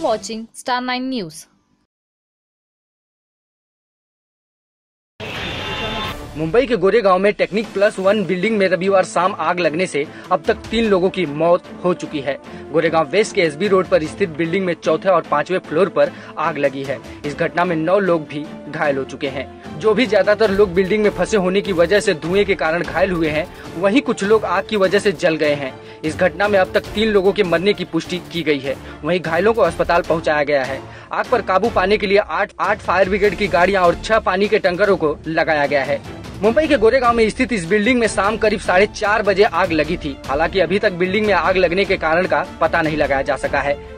watching Star 9 News. Mumbai के गोरेगांव में technique +1 building में रविवार शाम आग लगने से अब तक 3 लोगों की मौत हो चुकी है। गोरेगांव वेस्ट के एसबी रोड पर स्थित बिल्डिंग में चौथे और 5वें फ्लोर पर आग लगी है। इस घटना में 9 लोग भी घायल हो चुके हैं। जो भी ज्यादातर लोग बिल्डिंग में फंसे होने की वजह से धुएं के कारण घायल हुए हैं, वहीं कुछ लोग आग की वजह से जल गए हैं। इस घटना में अब तक 3 लोगों के मरने की पुष्टि की गई है। वहीं घायलों को अस्पताल पहुंचाया गया है। आग पर काबू पाने के लिए 8 फायर ब्रिगेड की गाड़ियां और 6 पानी के टैंकरों को लगाया गया है। मुंबई के गोरेगांव में स्थित इस बिल्डिंग में शाम करीब 4:30 बजे आग लगी थी। हालांकि अभी तक बिल्डिंग में आग लगने के कारण का पता नहीं लगाया जा सका है।